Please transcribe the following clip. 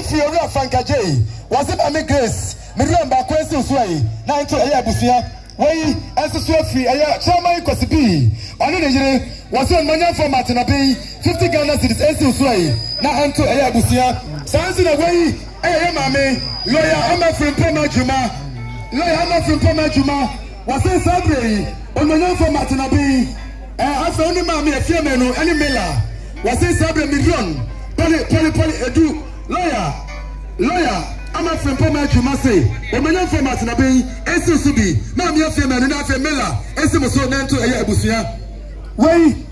free of Franka J. Was it a grace? Million by questions way. 9 to a busia. Way as a sweat free. A chairman Cosipi. On the was on money for Martina Bay. 50 Ghana cities as way. Now to a busia. Sounds in a way. Hey, mammy. Lawyer, I'm a friend Poma Juma. Lawyer, I'm a friend Poma Juma. Was in Sabri. On money for Martina Bay. I found him, mammy, a few men or any miller. Was in Sabri million. Poly, edu. Lawyer, I'm a friend Poma Juma say. On money for Martina Bay. Esu Subi. Mammy, a few men and a few miller. Esu was so named to a busia. Way.